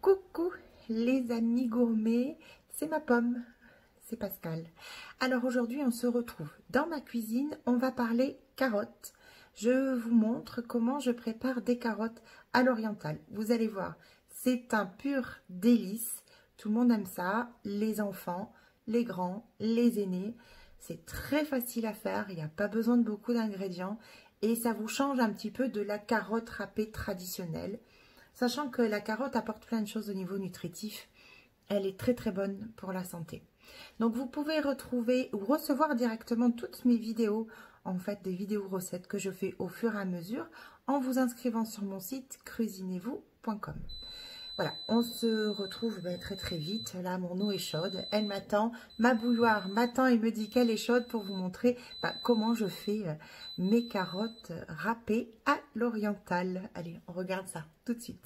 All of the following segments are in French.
Coucou les amis gourmets, c'est ma pomme, c'est Pascal. Alors aujourd'hui on se retrouve dans ma cuisine, on va parler carottes. Je vous montre comment je prépare des carottes à l'oriental. Vous allez voir, c'est un pur délice, tout le monde aime ça, les enfants, les grands, les aînés. C'est très facile à faire, il n'y a pas besoin de beaucoup d'ingrédients et ça vous change un petit peu de la carotte râpée traditionnelle. Sachant que la carotte apporte plein de choses au niveau nutritif, elle est très très bonne pour la santé. Donc vous pouvez retrouver ou recevoir directement toutes mes vidéos, en fait des vidéos recettes que je fais au fur et à mesure en vous inscrivant sur mon site cuisinez-vous.com. Voilà, on se retrouve très très vite. Là, mon eau est chaude, elle m'attend, ma bouilloire m'attend et me dit qu'elle est chaude pour vous montrer comment je fais mes carottes râpées à l'oriental. Allez, on regarde ça tout de suite.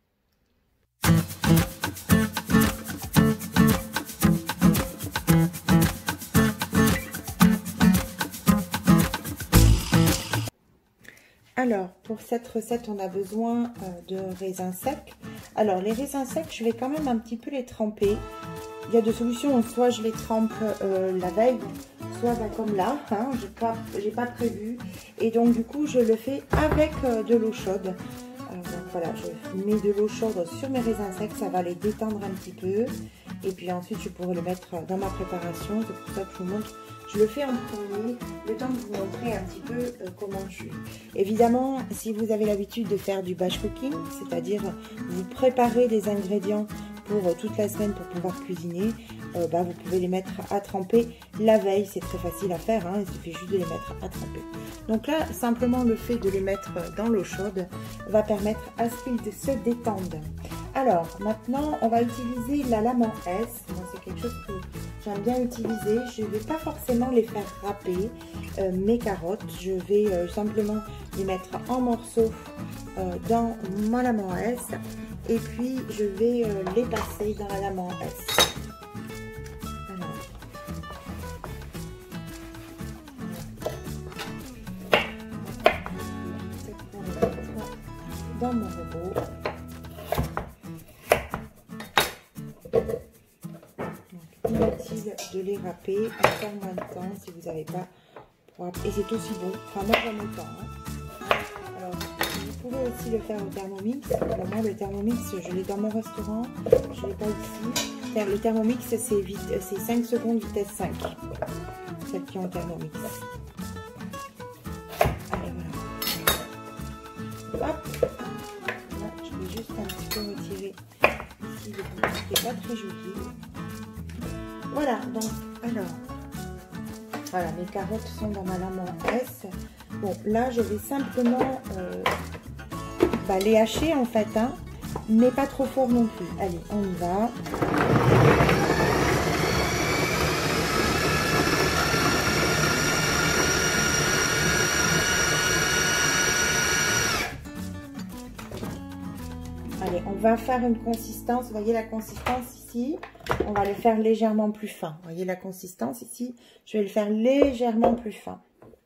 Alors, pour cette recette, on a besoin de raisins secs. Alors, les raisins secs, je vais quand même un petit peu les tremper. Il y a deux solutions, soit je les trempe la veille, soit comme là, hein, j'ai pas prévu. Et donc, du coup, je le fais avec de l'eau chaude. Donc voilà, je mets de l'eau chaude sur mes raisins secs, ça va les détendre un petit peu. Et puis ensuite, je pourrai le mettre dans ma préparation. C'est pour ça que je vous montre. Je le fais en premier, le temps de vous montrer un petit peu comment je fais. Évidemment, si vous avez l'habitude de faire du batch cooking, c'est-à-dire vous préparez des ingrédients pour toute la semaine pour pouvoir cuisiner, vous pouvez les mettre à tremper la veille. C'est très facile à faire, hein, il suffit juste de les mettre à tremper. Donc là, simplement le fait de les mettre dans l'eau chaude va permettre à ce qu'ils se détendent. Alors, maintenant, on va utiliser la lame en S. Moi, c'est quelque chose que j'aime bien utiliser. Je ne vais pas forcément les faire râper, mes carottes. Je vais simplement les mettre en morceaux dans ma lame en S. Et puis, je vais les passer dans la lame en S. Dans mon robot. Inutile de les râper, à faire moins de temps si vous n'avez pas pour râper. Et c'est aussi bon, enfin moi j'aime autant. Hein. Alors vous pouvez aussi le faire au Thermomix. Alors, moi le Thermomix je l'ai dans mon restaurant, je ne l'ai pas ici. Le Thermomix c'est 5 secondes vitesse 5, celles qui ont le Thermomix. Allez voilà. Hop. Là, je vais juste un petit peu retirer ici le bout qui n'est pas très joli. Voilà, donc, alors, voilà, mes carottes sont dans ma lame en S. Bon, là, je vais simplement les hacher, en fait, hein, mais pas trop fort non plus. Allez, on y va. Allez, on va faire une consistance, vous voyez la consistance ici, on va le faire légèrement plus fin. Vous voyez la consistance ici, je vais le faire légèrement plus fin.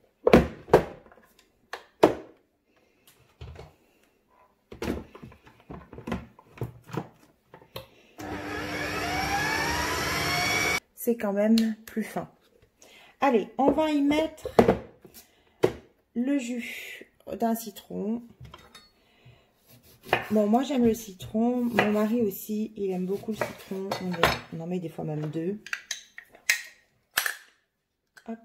C'est quand même plus fin. Allez, on va y mettre le jus d'un citron. Bon, moi j'aime le citron, mon mari aussi, il aime beaucoup le citron, on en met des fois même deux. Hop.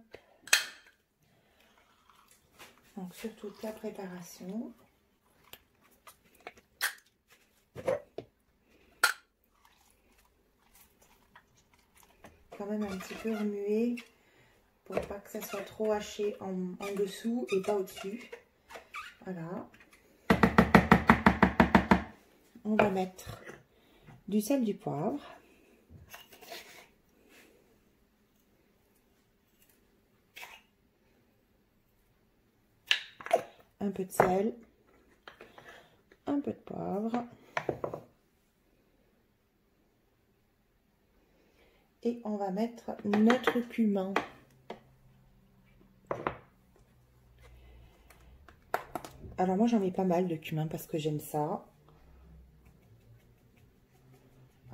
Donc sur toute la préparation. Quand même un petit peu remuer pour pas que ça soit trop haché en dessous et pas au-dessus. Voilà. On va mettre du sel, du poivre. Un peu de sel. Un peu de poivre. Et on va mettre notre cumin. Alors moi j'en mets pas mal de cumin parce que j'aime ça.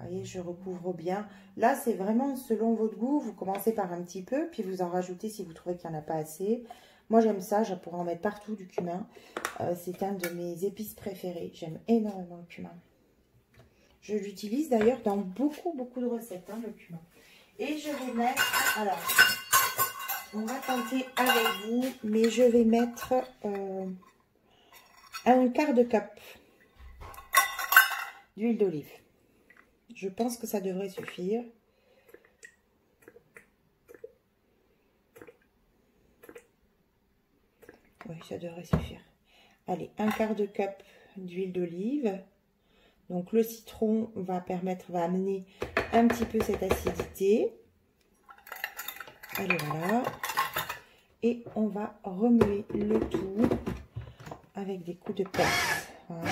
voyez, je recouvre bien. Là, c'est vraiment selon votre goût. Vous commencez par un petit peu, puis vous en rajoutez si vous trouvez qu'il n'y en a pas assez. Moi, j'aime ça. Je pourrais en mettre partout du cumin. C'est un de mes épices préférées. J'aime énormément le cumin. Je l'utilise d'ailleurs dans beaucoup de recettes, hein, le cumin. Et je vais mettre... Alors, on va tenter avec vous, mais je vais mettre un quart de cup d'huile d'olive. Je pense que ça devrait suffire. Oui, ça devrait suffire. Allez, un quart de cup d'huile d'olive. Donc le citron va amener un petit peu cette acidité. Allez, voilà. Et on va remuer le tout avec des coups de pince. Voilà.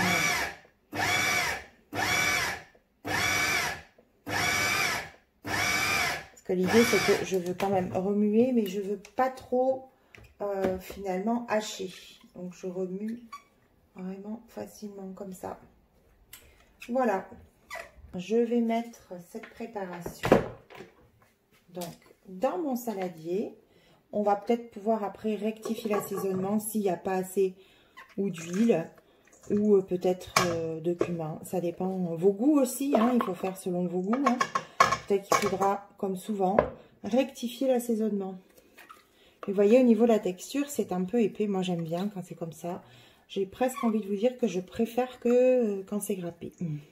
Parce que l'idée, c'est que je veux quand même remuer, mais je veux pas trop finalement hacher. Donc je remue vraiment facilement comme ça. Voilà. Je vais mettre cette préparation donc dans mon saladier. On va peut-être pouvoir après rectifier l'assaisonnement s'il n'y a pas assez ou d'huile ou peut-être de cumin. Ça dépend vos goûts aussi, hein, il faut faire selon vos goûts. Hein. Peut-être qu'il faudra, comme souvent, rectifier l'assaisonnement. Vous voyez, au niveau de la texture, c'est un peu épais. Moi, j'aime bien quand c'est comme ça. J'ai presque envie de vous dire que je préfère que quand c'est grappé.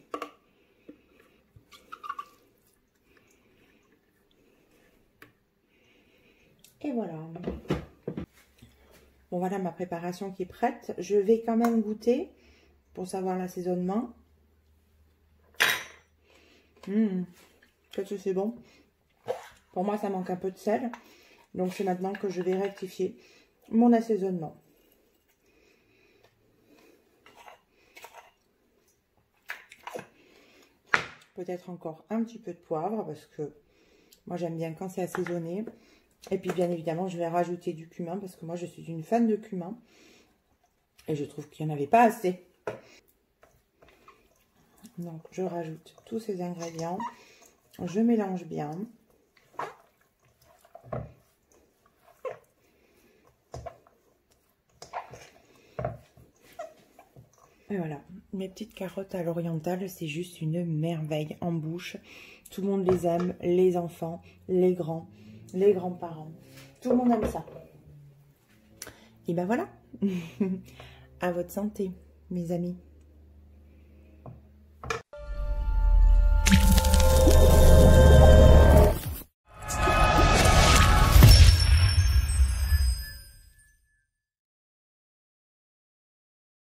Et voilà. Bon, voilà ma préparation qui est prête. Je vais quand même goûter pour savoir l'assaisonnement. Qu'est-ce que c'est bon. Pour moi, ça manque un peu de sel. Donc, c'est maintenant que je vais rectifier mon assaisonnement. Peut-être encore un petit peu de poivre parce que moi, j'aime bien quand c'est assaisonné. Et puis, bien évidemment, je vais rajouter du cumin parce que moi, je suis une fan de cumin. Et je trouve qu'il n'y en avait pas assez. Donc, je rajoute tous ces ingrédients. Je mélange bien. Et voilà, mes petites carottes à l'orientale, c'est juste une merveille en bouche. Tout le monde les aime, les enfants, les grands, les grands-parents. Tout le monde aime ça. Et ben voilà. À votre santé, mes amis.